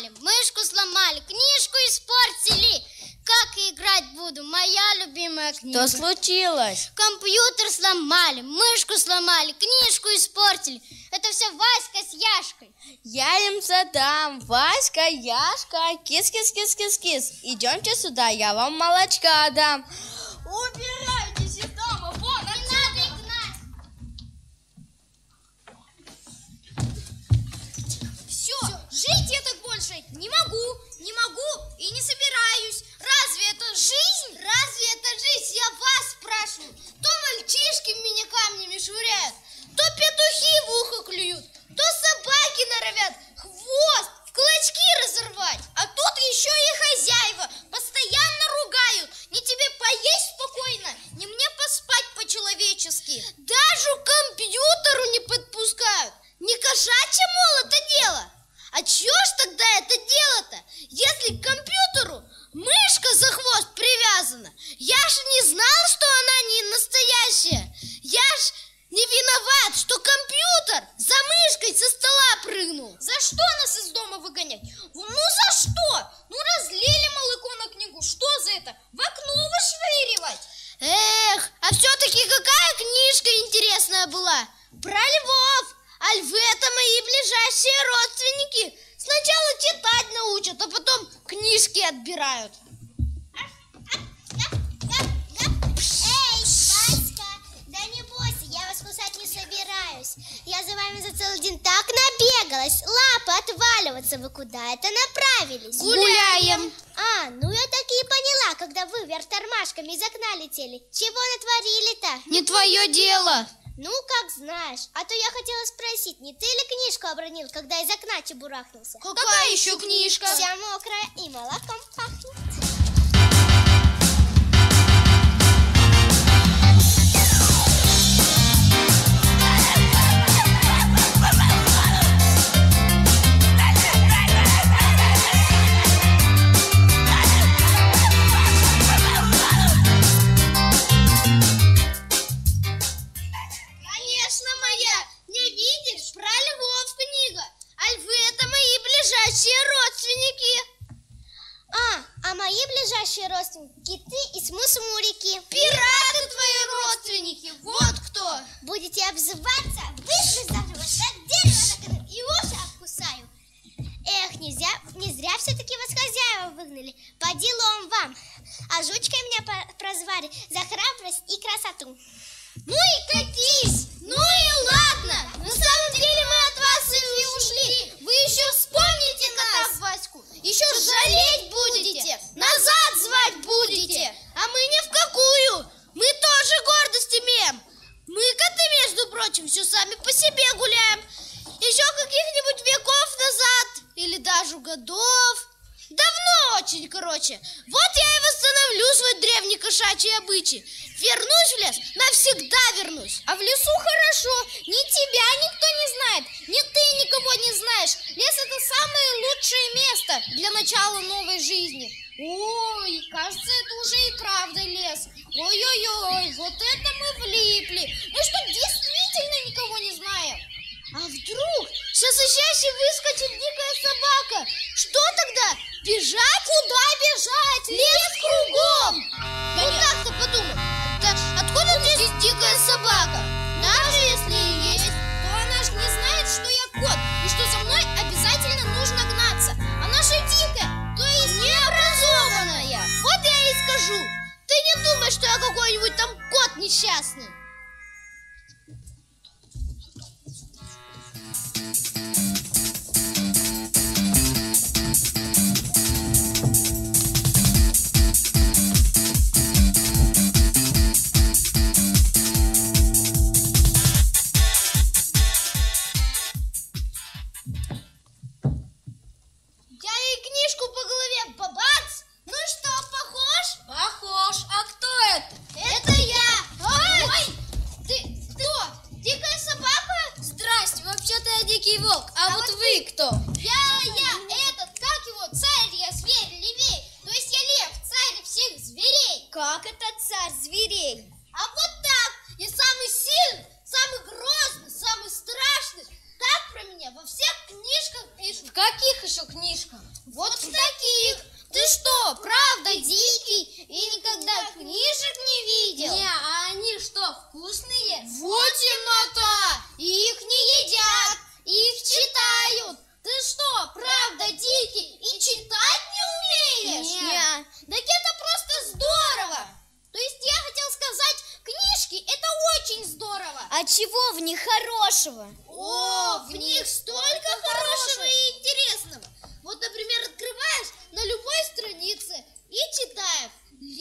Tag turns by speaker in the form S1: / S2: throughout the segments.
S1: сломали, мышку сломали, книжку испортили. Как играть буду? Моя любимая книга.
S2: Что случилось?
S1: Компьютер сломали, мышку сломали, книжку испортили. Это все Васька с Яшкой.
S2: Я им задам. Васька, Яшка, кис-кис-кис-кис-кис. Идемте сюда, я вам молочка дам. Убирайтесь из дома, вон отсюда.
S3: Все, жить я так больше не могу и не собираюсь. Разве это жизнь?
S1: Разве это жизнь? Я вас спрашиваю. То мальчишки в меня камнями швыряют, то петухи в ухо клюют, то собаки норовят хвост в клочки разорвать. А тут еще и хозяева постоянно ругают. Не тебе поесть спокойно, не мне поспать по-человечески. Даже к компьютеру не подпускают. Не кошачье, мол, это дело. А чё ж тогда это дело-то? Если к компьютеру мышка за хвост привязана, я ж не знал, что она не настоящая. Я ж не виноват, что компьютер за мышкой со стола прыгнул.
S3: За что нас из дома выгонять? Ну за что? Ну разлили молоко на книгу, что за это? В окно вышвыривать?
S1: Эх, а все-таки какая книжка интересная была? Про львов. А львы — это мои ближайшие родственники. Сначала читать научат, а потом книжки отбирают.
S4: Эй, Васька, да не бойся, я вас кусать не собираюсь. Я за вами за целый день так набегалась, лапы отваливаться. Вы куда это направились?
S1: Гуляем.
S4: Ну я так и поняла, когда вы вверх тормашками из окна летели. Чего натворили-то?
S1: Не твое дело.
S4: Ну, как знаешь. А то я хотела спросить, не ты ли книжку обронил, когда из окна чебурахнулся?
S1: Какая еще книжка?
S4: Вся мокрая и молоком пахнет. Родственники, ты и смусмурики.
S1: Пираты твои родственники, вот кто.
S4: Будете обзываться, вышлю завтра вот так дерево и уши обкусаю. Эх, не зря все-таки вас хозяева выгнали. По делам вам. А жучкой меня прозвали за храбрость и красоту.
S1: Ну и катись, ну и ладно. На самом деле мы от вас и не ушли. Вы еще вспомните нас, Ваську. Еще жалеть будете, назад звать будете. А мы ни в какую. Мы тоже гордость имеем. Мы, коты, между прочим, все сами по себе гуляем. Еще каких-нибудь веков назад или даже годов. Давно очень, короче. Вот я и восстановлю свой древний кошачий обычай. Вернусь в лес, навсегда вернусь.
S3: А в лесу хорошо. Ни тебя никто не знает, ни ты никого не знаешь. Лес — это самое лучшее место для начала новой жизни. Ой, кажется, это уже и правда лес. Ой-ой-ой, вот это мы влипли. Мы что, действительно никого не знаем?
S1: А вдруг сейчас из чаще выскочит дикая собака? Что тогда? Бежать? Куда бежать? Лес кругом. Вот так-то подумай. Откуда здесь дикая собака? Даже если и есть,
S3: то она же не знает, что я кот, и что за мной обязательно нужно гнаться. Она же дикая, то есть
S1: необразованная. Вот я и скажу. Ты не думай, что я какой-нибудь там кот несчастный.
S3: Вот в таких. Ты что, правда дикий и никогда книжек не видел?
S2: Не, а они что, вкусные?
S3: Вот темнота! Их не едят, их читают. Ты что, правда дикий и читать не умеешь?
S2: Нет.
S3: Так это просто здорово! То есть я хотел сказать, книжки это очень здорово.
S2: А чего в них хорошего?
S1: О, в них столько хорошего и интересного. Вот, например, открываешь на любой странице и читаешь.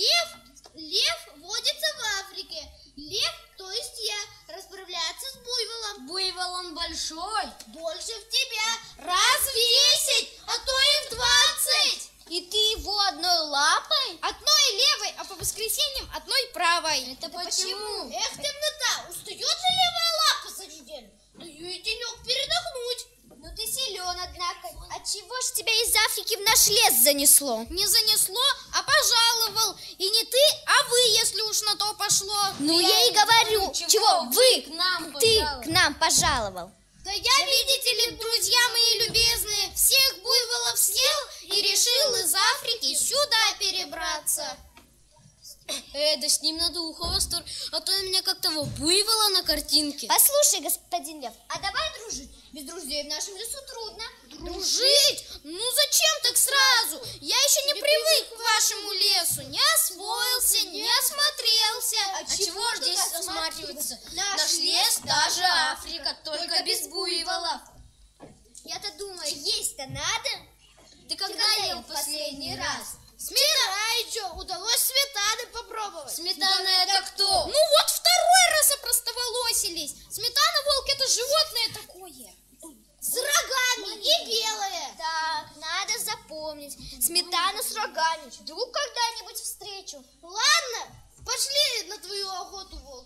S1: Лев водится в Африке. Лев, то есть я, расправляется с буйволом.
S2: Буйвол он большой.
S1: Больше в тебя.
S3: Раз в 10, а то и в 20.
S2: И ты его одной лапой?
S3: Одной левой, а по воскресеньям одной правой.
S2: Это почему?
S1: Эх, темнота, устает же левая лапа за неделю? Даю и денек передохнуть.
S2: Ну ты силен, однако. А чего ж тебя из Африки в наш лес занесло?
S3: Не занесло, а пожаловал. И не ты, а вы, если уж на то пошло.
S2: Ну я и говорю, чего вы
S3: к нам
S2: ты к нам пожаловал?
S3: Да я, видите ли, друзья мои любезные, всех буйволов съел и решил из Африки сюда перебраться.
S2: Да с ним надо ухвост, а то у меня как того буйвола на картинке.
S4: Послушай, господин Лев,
S1: А давай дружить. Без друзей в нашем лесу трудно.
S3: Дружить? Ну зачем так сразу? Я еще не привык к вашему лесу, не освоился, не осмотрелся.
S2: А чего ж здесь осматриваться?
S1: Наш
S2: лес даже Африка, только без буйволов.
S1: Я-то думаю, есть-то надо.
S2: Ты когда ел в последний раз?
S1: Вчера еще удалось сметаны попробовать.
S2: Сметана это кто?
S3: Ну вот второй раз опростоволосились. Сметана, волк, это животное такое.
S1: С рогами и белое.
S4: Так, надо запомнить. Сметана с рогами. Вдруг когда-нибудь встречу.
S1: Ладно, пошли на твою охоту, волк.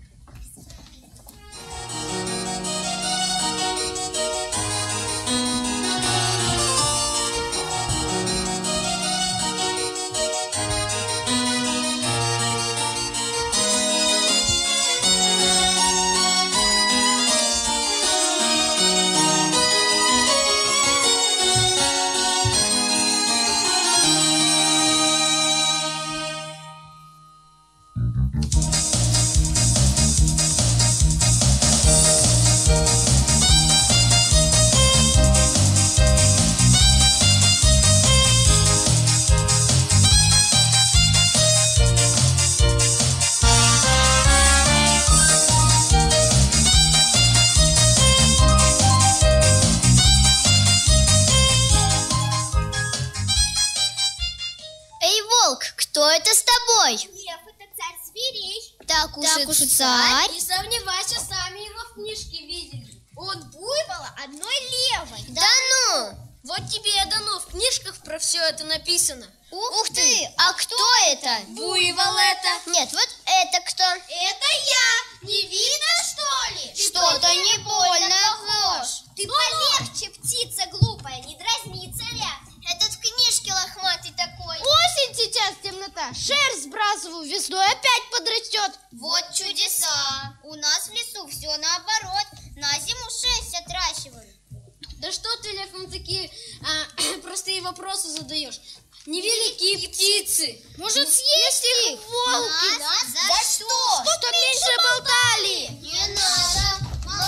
S4: Кто это с тобой?
S1: Лев, это царь зверей.
S4: Так уж и царь.
S2: Не сомневайся, сами его в книжке видели.
S1: Он буйвола одной левой.
S4: Да ну!
S2: Вот тебе и дано, в книжках про все это написано.
S4: Ух ты! А кто это?
S2: Буйвол это.
S4: Нет, вот это кто?
S1: Это я. Не видно, что ли?
S4: Что-то не больно похож.
S1: Ты полегче, птица глупая, не дразни царя.
S4: Этот в книжке лохматый такой.
S1: Осень сейчас, темнота. Шерсть сбрасываю, весной опять подрастет.
S4: Вот чудеса. У нас в лесу все наоборот. На зиму шерсть отращивают.
S2: Да что ты, Лев, нам такие простые вопросы задаешь? Невеликие птицы.
S3: Может, съесть их?
S4: Волки? За что?
S1: Чтоб меньше болтали.
S4: Не надо.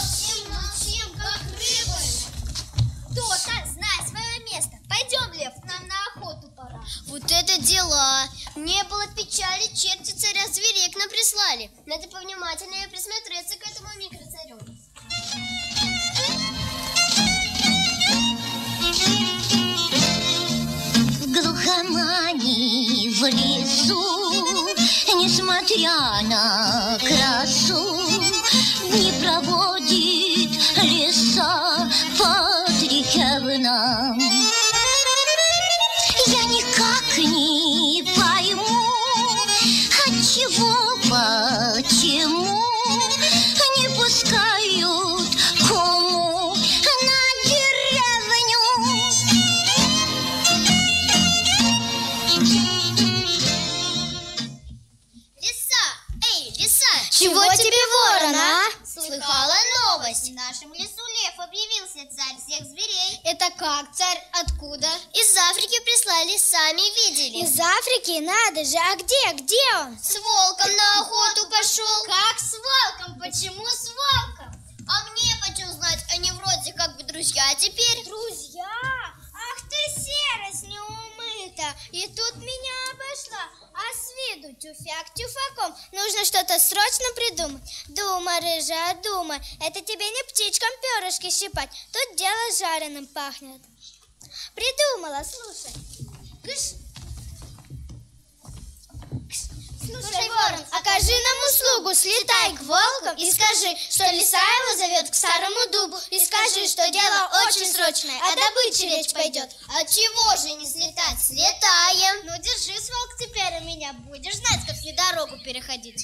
S4: Молчим, как рыбы.
S1: Кто-то, знай свое место. Пойдем, Лев, нам на охоту пора.
S4: Вот это дела. Не было печали, черти царя зверей к нам прислали. Надо повнимательнее присмотреться к этому микроцарю.
S5: В глухомани в лесу, несмотря на красу, не проводит леса под рекавном. Я никак не пойму, отчего, почему не пускают кому на деревню.
S4: Лиса, эй, лиса!
S2: Чего тебе, ворон, а?
S4: Слыхала новость? В нашем лесу лев объявился, царь всех зверей.
S2: Это как, царь? Откуда Откуда?
S4: Из Африки прислали, сами видели.
S3: Из Африки? Надо же, а где он?
S4: С волком на охоту пошел.
S1: Как с волком? Почему с волком?
S4: А мне почем знать, они вроде как бы друзья теперь.
S3: Друзья? Ах ты серость неумыта. И тут меня обошла. А с виду тюфяк тюфаком. Нужно что-то срочно придумать. Думай, рыжая, думай. Это тебе не птичкам перышки щипать. Тут дело жареным пахнет. Придумала, слушай. Слушай, ворон, окажи нам услугу, слетай к волкам и скажи, что лиса его зовет к старому дубу. И скажи, что дело очень срочное, о добыче речь пойдет.
S4: А чего же не слетать? Слетаем.
S1: Ну, держись, волк, теперь у меня. Будешь знать, как мне дорогу переходить.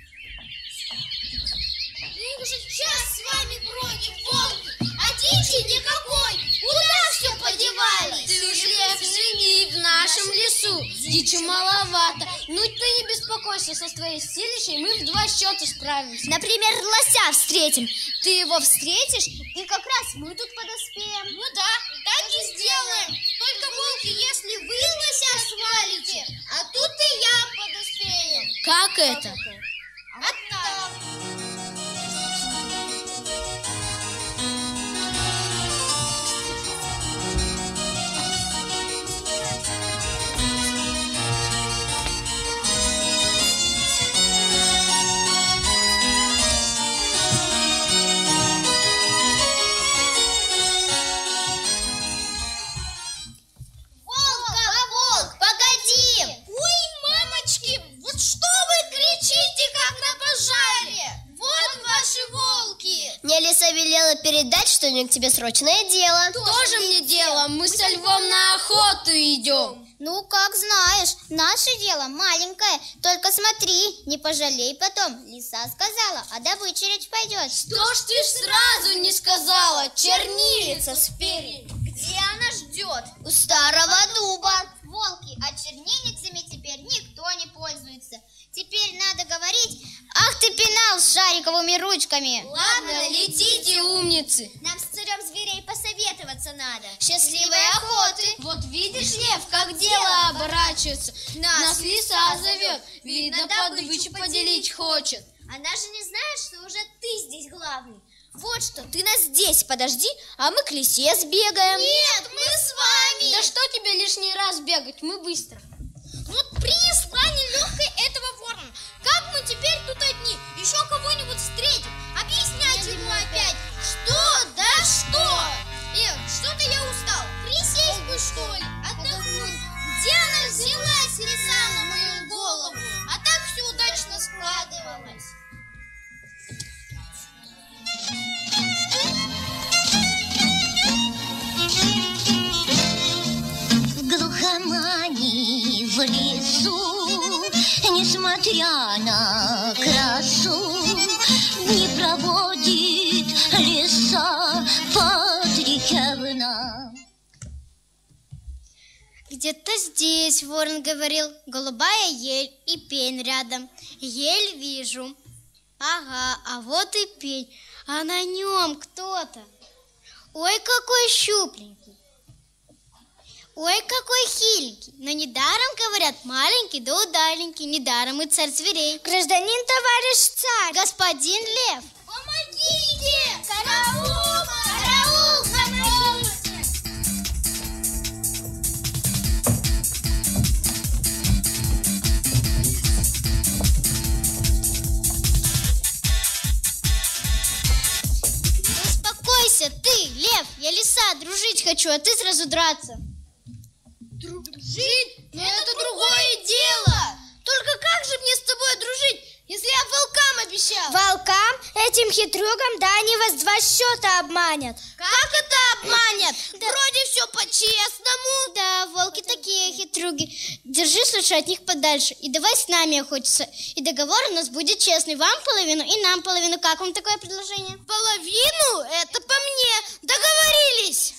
S1: Мы уже час с вами бродим, волки, а дичи никакой. Куда все подевались?
S2: Ты уж, Лев, живи в нашем лесу. Дичи маловато. Ну ты не беспокойся, со своей силищей мы в 2 счета справимся.
S3: Например, лося встретим. Ты его встретишь, и как раз мы тут подоспеем.
S1: Ну да, так и сделаем. Только, волки, если вы лося свалите, а тут и я подоспею.
S2: Как это?
S1: А так.
S4: Волк, погоди.
S1: Ой, мамочки, вот что вы кричите, как на пожаре? Вот ваши волки.
S4: Мне лиса велела передать, что у нее к тебе срочное дело.
S2: Тоже мне дело, мы со львом на охоту идем.
S3: Ну, как знаешь, наше дело маленькое. Только смотри, не пожалей потом. Лиса сказала, о добыче речь пойдет.
S2: Что ж ты сразу не сказала, чернильница спереди?
S1: Где она ждет?
S4: У старого дуба. Волки, а чернильницами теперь никто не пользуется. Теперь надо говорить:
S3: Ах ты пенал с шариковыми ручками.
S2: Ладно, летите, умницы.
S4: нам с царем зверей посоветоваться надо.
S3: Счастливой охоты.
S2: Вот видишь, Лев, как дело оборачивается. Нас лиса зовет, видно, добычу поделить хочет.
S4: Она же не знает, что уже ты здесь главный.
S3: Вот что, ты нас здесь подожди, а мы к лисе сбегаем.
S1: Нет, мы с вами.
S2: Да что тебе лишний раз бегать, мы быстро.
S1: Вот принесла нелегкой этого ворона. Как мы теперь тут одни? Еще кого-нибудь встретим. Объяснять ему опять. Что? Да что? Что-то я устал. Присесть бы, что ли? Отдохнуть. Где она взялась, лиса, на мою голову? А так все удачно складывалось.
S5: В глухомани в лесу, несмотря на красу, не проводит лиса Патрикевна.
S3: Где-то здесь, ворон говорил, голубая ель и пень рядом. Ель вижу. Ага, а вот и пень. А на нем кто-то. Ой, какой щупленький. Ой, какой хиленький. Но недаром, говорят, маленький да удаленький. Недаром и царь зверей. Гражданин, товарищ царь, господин лев.
S1: Помогите! Караул! Караул! Помогите!
S3: Успокойся, ты, лев, я лиса, дружить хочу, а ты сразу драться.
S1: Дружить? Но это другое дело. Только как же мне с тобой дружить, если я волкам обещал?
S3: Волкам, этим хитрюгам, да они вас 2 счета обманят.
S1: Как это обманет? Вроде все по-честному.
S3: Да, волки такие хитрюги. Держись лучше от них подальше. И давай с нами охотиться. И договор у нас будет честный. Вам половину и нам половину. Как вам такое предложение?
S1: Половину? Это по мне. Договорились.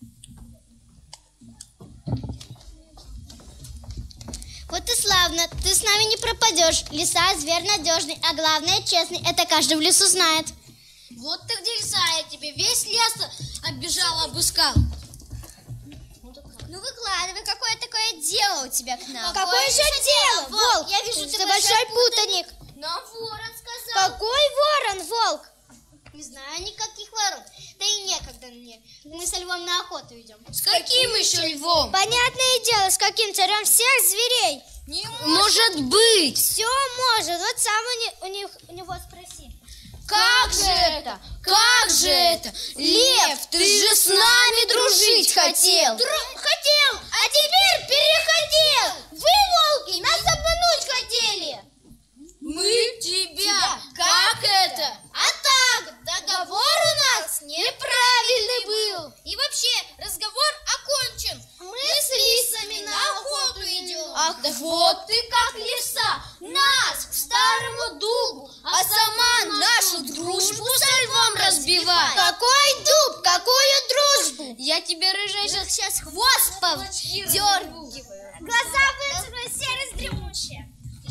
S3: Вот и славно. Ты с нами не пропадешь. Лиса зверь надежный, а главное честный. Это каждый в лесу знает.
S2: Вот ты где лиса, я тебе весь лес оббежал, обыскал.
S3: Ну
S4: выкладывай, какое такое дело у тебя к нам?
S3: Какое же дело, Волк?
S4: Я вижу, ты
S3: большой путаник.
S4: Нам ворон сказал.
S3: Какой ворон, Волк?
S4: Не знаю никаких ворон. Да и некогда мне. Мы со львом на охоту идем.
S2: С каким еще львом?
S3: Понятное дело, с каким царем всех зверей.
S2: Не может быть!
S3: Все может, вот сам у него спроси.
S2: Как же это? Как же это? Лев, ты же с нами дружить хотел!
S4: Хотел, а теперь перехотел. Вы, волки, нас обмануть хотели.
S2: Мы тебя! Как это?
S4: А так, договор у нас неправильный был.
S3: И вообще, разговор окончен.
S4: Мы с лисами на охоту идем.
S2: Ах, вот ты как лиса! Нас к старому дубу, а сама нашу дружбу со львом разбивает!
S3: Какой дуб, какую дружбу?
S2: Я тебе, рыжая, сейчас хвост повдергиваю!
S3: Глаза высохли, серость дремучая.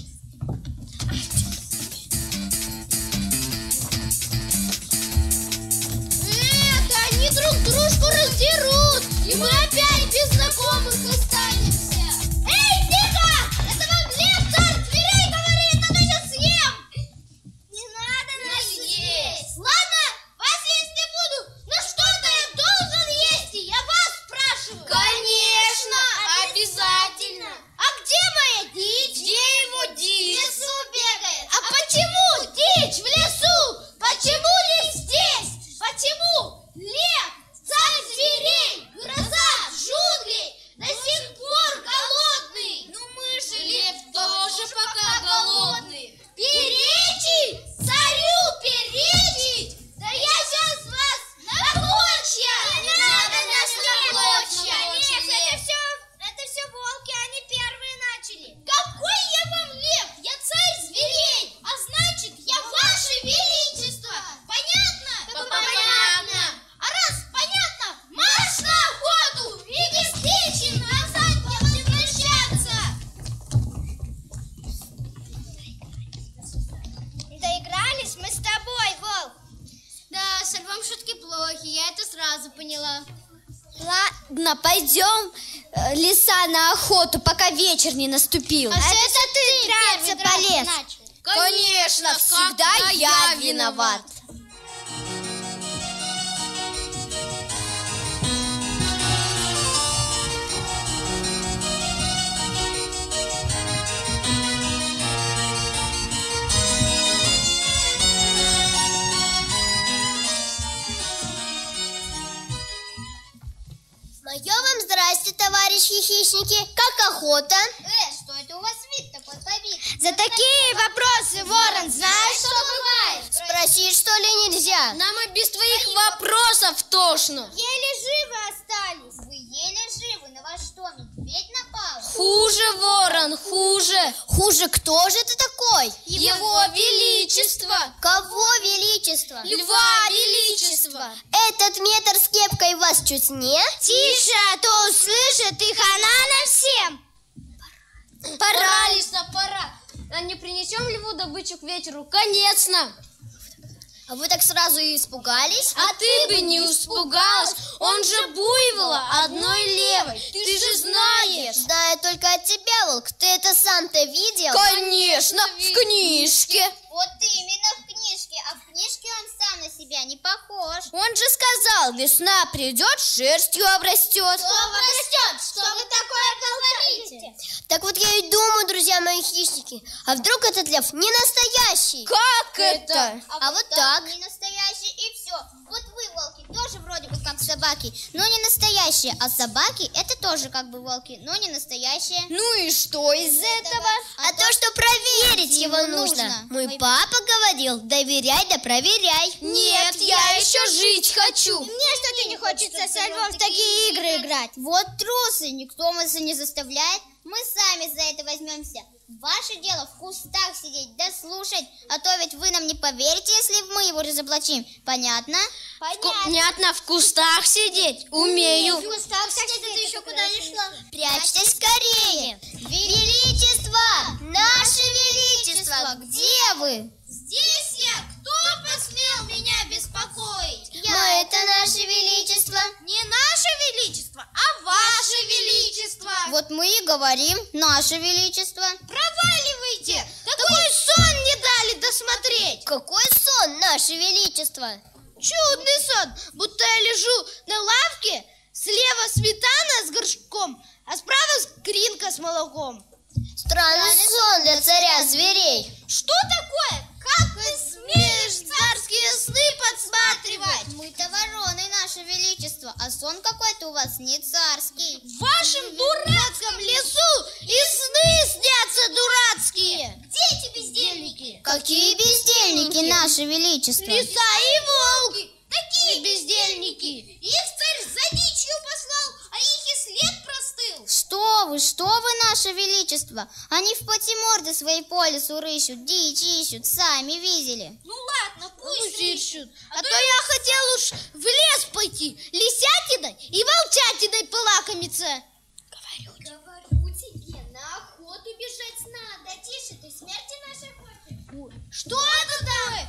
S4: Они друг дружку раздерут, и мы опять без знакомых останемся. Эй, тихо! Это вам лев, царь зверей говорит, а то сейчас съем! Не надо нас есть! Ладно, вас есть не буду, но что-то я должен есть, и я вас спрашиваю.
S2: Конечно, обязательно!
S4: А где моя дичь?
S2: Где его
S4: В
S2: дичь?
S4: лесу бегает. А почему дичь в лесу? Почему не здесь? Почему лев, царь зверей, гроза джунглей, до сих пор голодный?
S2: Ну мы же, лев, тоже пока голодные.
S4: Перечить? Царю перечить? Да я сейчас вас на клочья! Не надо нас на клочья! Это все волки, они первые начали. Какой я вам лев? Я царь зверей, а значит, я ваше величество. Понятно?
S2: Понятно.
S4: А раз понятно, марш на охоту и без печи назад не возвращаться.
S3: Доигрались мы с тобой, Волк.
S4: Да, с львом шутки плохи, я это сразу поняла.
S3: Ладно, пойдем, лиса, на охоту, пока вечер не наступил.
S4: А это ты
S3: драться полез.
S2: Конечно,
S3: Всегда я виноват.
S4: Мое вам здрасте, товарищи хищники. Как охота? Что это у вас вид такой побитый?
S3: За такие вопросы, Ворон, знаешь, что бывает?
S4: Спросить, что ли, нельзя?
S2: Нам и без твоих вопросов тошно.
S3: Еле живы остались.
S4: Вы еле живы, на вас что, медведь напал?
S2: Хуже, ворон, хуже.
S4: Хуже кто же ты такой?
S2: Его Величество.
S4: Кого величество?
S2: Льва Величества.
S4: Этот метр с кепкой вас чуть не?
S3: Тише, а то услышат и хана нам всем.
S2: Пора, лиса, пора. А не принесем льву добычу к вечеру? Конечно.
S4: А вы так сразу и испугались?
S2: А ты бы не испугалась. Он же буйвола одной левой. Ты же знаешь.
S4: Знаю только от тебя, волк. Ты это сам-то видел?
S2: Конечно, в книжке.
S4: Вот именно в книжке. А в книжке он сам на себя не похож.
S2: Он же сказал, весна придет, шерстью обрастет.
S4: Растет? Что вы такое говорите? Так вот я и думаю, друзья мои хищники, а вдруг этот лев не настоящий?
S2: Как это?
S4: А вот так. Не настоящий и все. Вот вы, волки, тоже вроде бы как собаки, но не настоящие. А собаки это тоже как бы волки, но не настоящие.
S2: Ну и что из этого?
S4: А то, что проверить его нужно. Мой папа говорил, доверяй да проверяй.
S2: Нет, я еще жить хочу.
S3: Мне что-то не хочется со львом в такие игры играть.
S4: Вот трусы, никто вас и не заставляет. Мы сами за это возьмемся. Ваше дело в кустах сидеть да слушать, а то ведь вы нам не поверите, если мы его разоблачим. Понятно?
S2: Понятно, в кустах сидеть умею.
S4: В кустах сидеть это еще куда не шло. Прячьтесь скорее. Величество! Наше Величество! Где вы? Здесь я. Кто посмел меня беспокоить? Но это наше Величество.
S3: Не наше величество, а Ваше Величество.
S4: Вот мы и говорим, Наше Величество.
S3: Проваливайте.
S1: Такой сон не дали досмотреть.
S4: Какой сон, Наше Величество?
S1: Чудный сон, будто я лежу на лавке, слева сметана с горшком, а справа скринка с молоком.
S4: Странный сон для царя зверей.
S3: Что такое? Как ты смеешь
S1: Царские сны подсматривать.
S4: Мы-то вороны, Наше Величество, а сон какой-то у вас не царский.
S1: В вашем дурацком лесу и сны снятся дурацкие.
S3: Где эти бездельники?
S4: Какие бездельники, Наше Величество?
S1: Лиса и волк.
S3: Такие
S1: Бездельники.
S3: Их царь за дичью послал, а их и след простыл.
S4: Что вы, Наше Величество? Они в поте морды свои по лесу рыщут, дичь ищут, сами видели.
S3: Ну ладно, пусть
S1: Ищут. А то я хотел уж в лес пойти, лисятиной и волчатиной полакомиться.
S3: Говорю тебе, на охоту бежать надо. Тише ты, смерти нашей хочешь.
S1: Что это такое?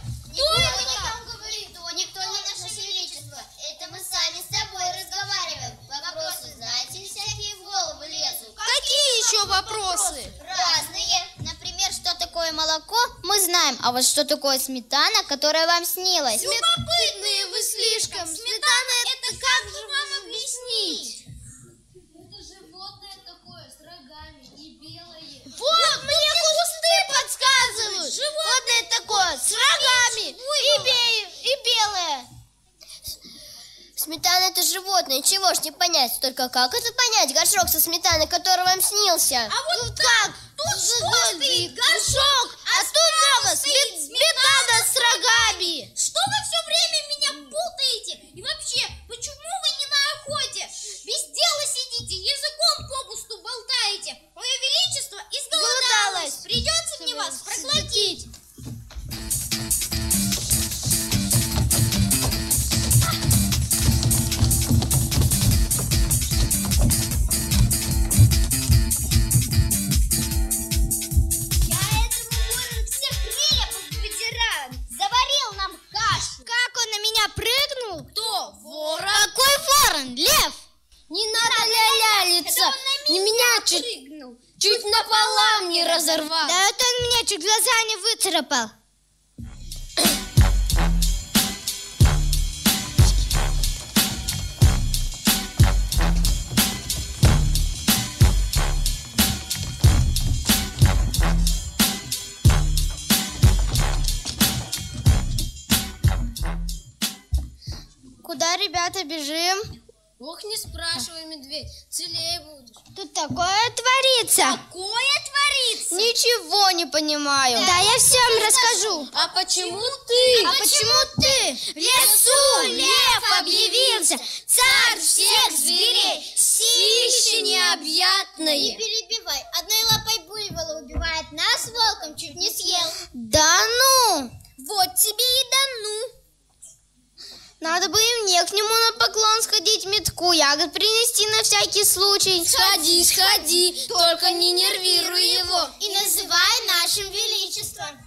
S4: Никто не Наше Величество. Это мы сами с тобой разговариваем. Вопросы, знаете, всякие в голову лезут.
S1: Какие еще вопросы?
S4: Разные. Например, что такое молоко, мы знаем. А вот что такое сметана, которая вам снилась?
S1: Любопытные вы слишком. Сметана это как же вам объяснить?
S3: Это животное такое, с рогами и белое.
S1: Вот, мне кусты подсказывают. Животное такое, с рогами и белое.
S4: Сметана это животное, чего ж не понять. Только как это понять, горшок со сметаной, который вам снился?
S1: А вот как? Тут что стоит? Горшок, а тут дома сметана с рогами.
S3: Что вы все время меня путаете? И вообще, почему вы не на охоте? Без дела сидите, языком попусту болтаете. Мое Величество изголодалось. Придется мне вас проглотить.
S1: Лев! Не надо ля-лялиться. Не меня чуть напополам не разорвал.
S4: Да это он меня чуть глаза не выцарапал. Куда, ребята, бежим?
S2: Ох, не спрашивай, медведь, целее будешь.
S4: Тут такое творится.
S3: Какое творится?
S4: Ничего не понимаю. Да, я всем расскажу.
S2: А почему ты?
S4: А почему ты? В лесу лев объявился, царь всех зверей,
S2: Силище необъятное.
S4: Не перебивай. Одной лапой буйвола убивает, нас волком чуть не съел. Да ну!
S3: Вот тебе и да ну.
S4: Надо бы и мне к нему на поклон сходить, метку ягод принести на всякий случай.
S2: Сходи, только не нервируй его.
S4: И называй нашим величеством.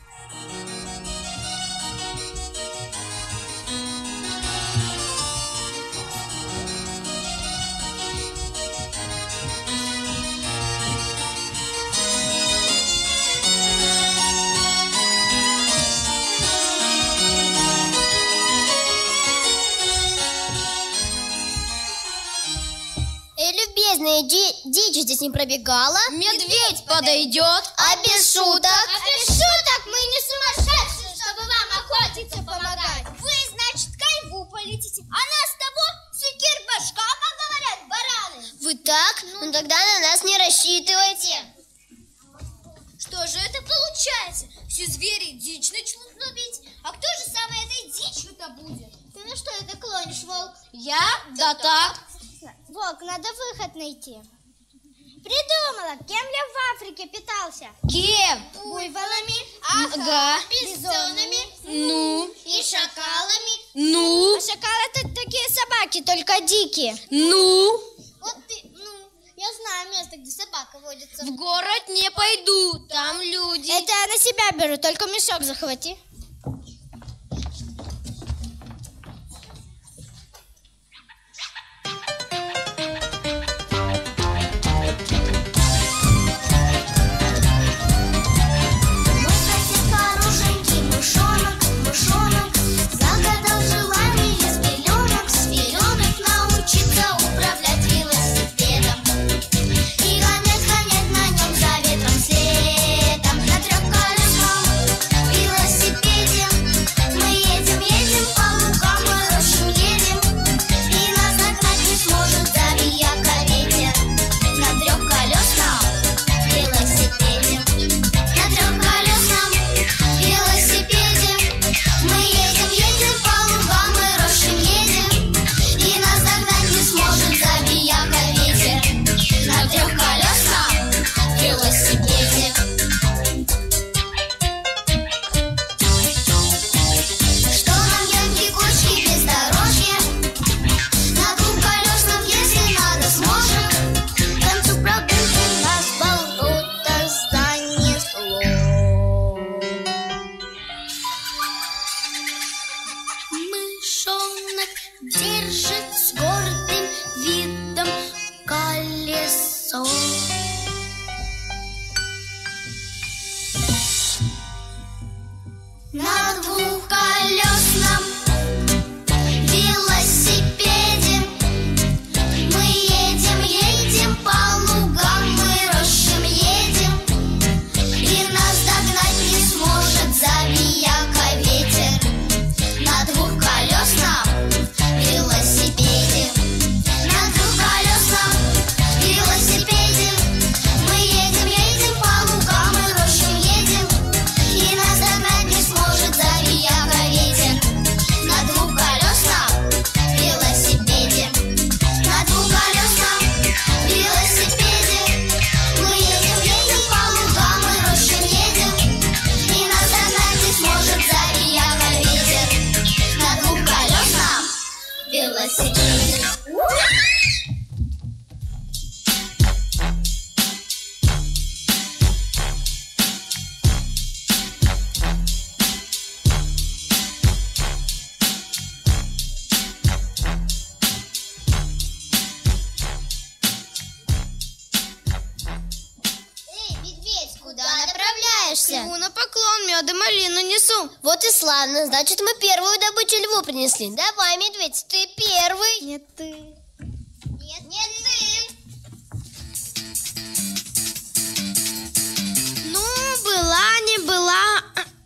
S4: Любезная, дичь здесь не пробегала.
S2: Медведь подойдет.
S4: А без шуток?
S3: А без шуток мы не сумасшедшие, чтобы вам охотиться помогать.
S4: Вы, значит, кайфу полетите, а нас того секир башка, как говорят бараны. Вы так? Ну тогда на нас не рассчитывайте.
S3: Что же это получается? Все звери дичь начнут ловить. А кто же самой этой дичью-то будет?
S4: Ты на что это клонишь, волк?
S2: Я? Да так.
S4: Волк, надо выход найти. Придумала, кем лев в Африке питался?
S2: Кем?
S4: Буйволами,
S2: Ага.
S4: бизонами
S2: Ну?
S4: и шакалами.
S2: Ну?
S4: А шакалы это такие собаки, только дикие.
S2: Ну?
S4: Вот ты, я знаю место, где собака водится.
S2: В город не пойду, там люди.
S4: Это я на себя беру, только мешок захвати. куда направляешься?
S3: На поклон мед и малину несу.
S4: Вот и славно, значит, мы первую добычу льву принесли. Давай, медведь, ты первый.
S3: Нет, ты.
S4: Нет, ты.
S3: Ну, была, не была.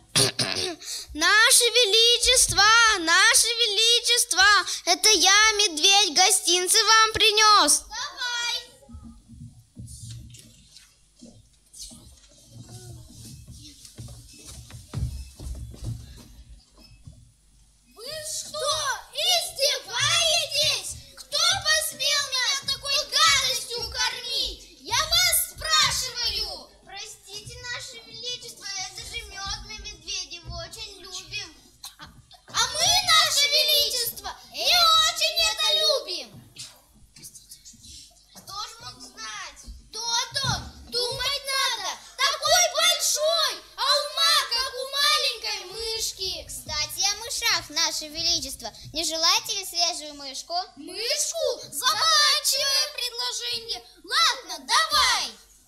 S3: Наше Величество, это я, медведь, гостинцы вам принес.
S4: Давай.
S1: Вы что, издеваетесь? Кто посмел меня такой гадостью кормить? Я вас спрашиваю.
S4: Простите, Наше Величество, это же мед, мы медведи его очень любим.
S1: А мы, Наше Величество, не очень это любим.
S4: Кто ж мог знать?
S1: То-то, думать надо. Такой большой, а ума, как у маленькой мышки.
S4: Кстати, о мышах, Наше Величество. Не желаете ли свежую мышку?
S1: Мышку? Заманчивое предложение. Ладно, давай.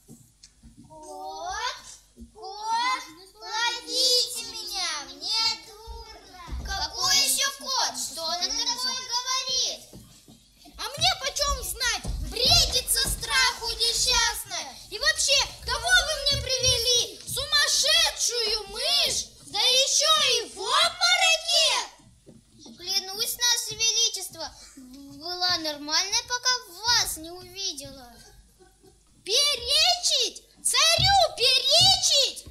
S4: Кот, ловите меня, мне дурно. Какой еще кот? Что он такое говорит?
S1: А мне почем знать? Бредится страху несчастная. И вообще, кого вы мне привели? Сумасшедшую мышь? Да еще и в обмороке!
S4: Клянусь, Наше Величество, была нормальная, пока вас не увидела.
S1: Перечить? Царю перечить?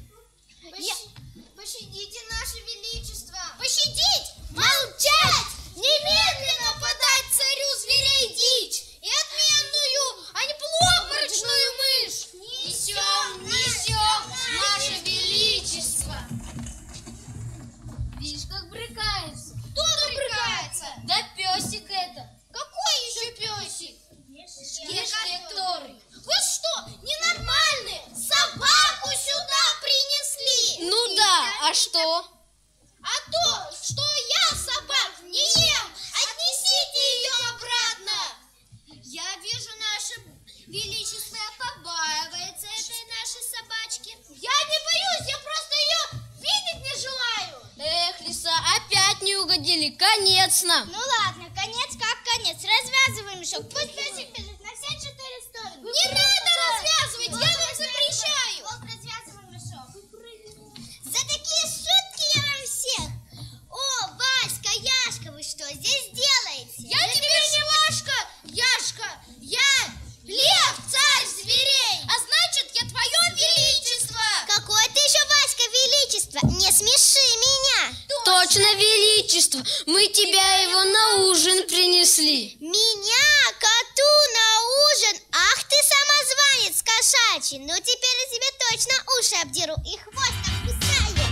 S4: Пощадите, Наше Величество.
S1: Пощадить? Молчать! Немедленно подать царю зверей дичь и отменную, а не полуобморочную мышь. Несем, Наше Величество. Видишь, как брыкается. Кто там брыкается? Да песик это. Какой еще песик? Который. Вы что, ненормальные? Собаку сюда принесли.
S2: Ну да, а что?
S1: А то, что я собак не ем, отнесите ее обратно.
S4: Я вижу, Наше Величество побаивается этой нашей собачки.
S1: Я не боюсь, я просто ее видеть не желаю.
S2: Эх, лиса, опять не угодили, конечно.
S4: Ну ладно, конец как конец. Развязывай мешок. Пусть песик бежит на все 4 стороны.
S1: Не надо развязывать, я вам запрещаю.
S4: Вот развязывай мешок. За такие шутки я вам всех. О, Васька, Яшка, вы что здесь делаете?
S1: Я теперь не Вашка, Яшка, я лев, царь зверей, а значит, я твое величество.
S4: Какое ты еще, Васька, величество? Не смеши меня.
S2: Точно, величество, мы тебя его на ужин принесли.
S4: Меня коту на ужин? Ах ты самозванец кошачий. Ну теперь я тебе точно уши обдеру и хвост обкусаю.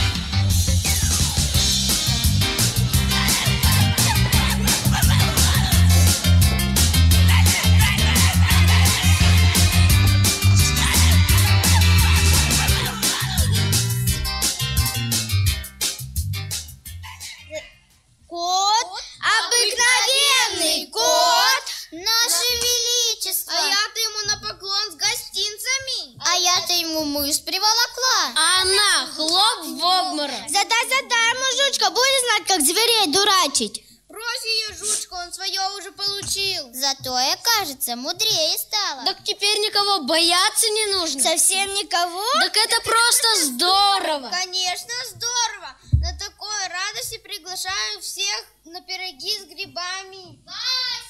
S4: Кот, обыкновенный кот, Наше Величество.
S3: А я-то ему на поклон с гостинцами.
S4: А я-то ему мышь приволокла.
S2: А она хлоп в обморок.
S4: Задай, мужичка, будет знать, как зверей дурачить.
S3: Брось ее, жучка, он свое уже получил.
S4: Зато я, кажется, мудрее стала.
S2: Так теперь никого бояться не нужно.
S4: Совсем никого?
S2: Так это просто здорово.
S3: Конечно, здорово. На такой радости приглашаю всех на пироги с грибами.
S1: Вась,